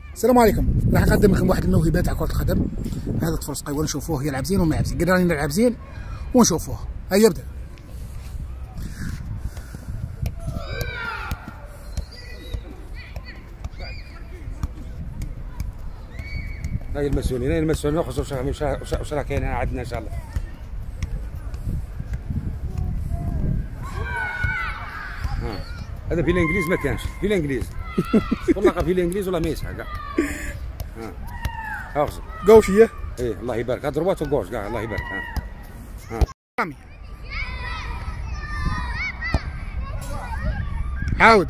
السلام عليكم. راح نقدم لكم واحد الموهبات على كرة القدم. هذا طفل صغير ونشوفوه يلعب زين وما يلعب زين، قدرنا نلعب زين ونشوفوه. هيا ابدا. هاي المسؤولين ناخذ وش راه كاين عندنا ان شاء الله. هذا في الانجليز ما كانش، في الانجليز والله في الانجليز ولا ما يسحق كاع. اخذ قوشيه. ايه الله يبارك، هاد ضربات وقوش كاع الله يبارك. رامي عاود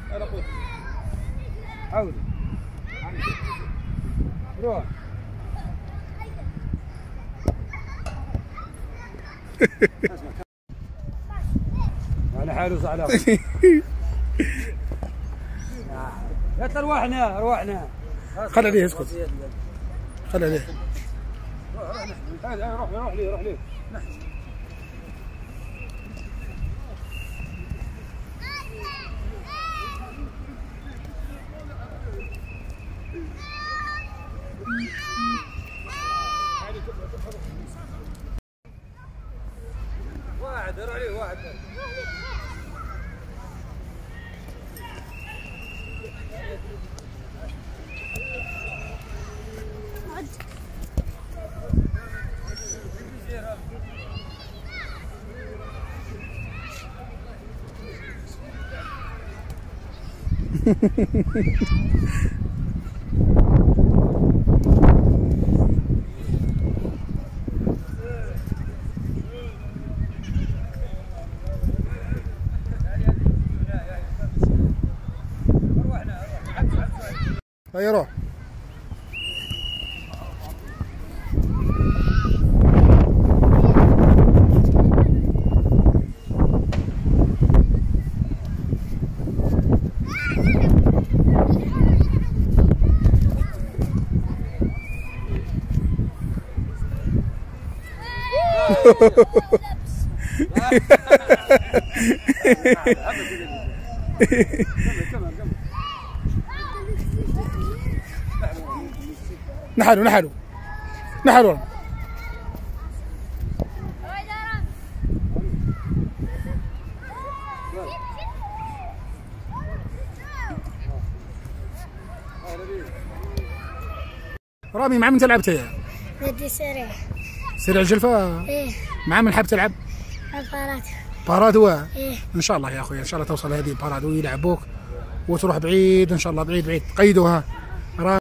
عاود روح. على حاله زعلان. يا روحنا خل عليه اسكت، خل عليه. روح ليه واحد روح ليه واحد. هيا روح. نحلو رامي، مع من تلعب انت؟ نادي سريع. سريع الجلفة؟ ايه. مع من حاب تلعب؟ بارات. باراد هو؟ ايه. ان شاء الله يا اخوي، ان شاء الله توصل هذه الباراد ويلعبوك وتروح بعيد ان شاء الله، بعيد قيدوها.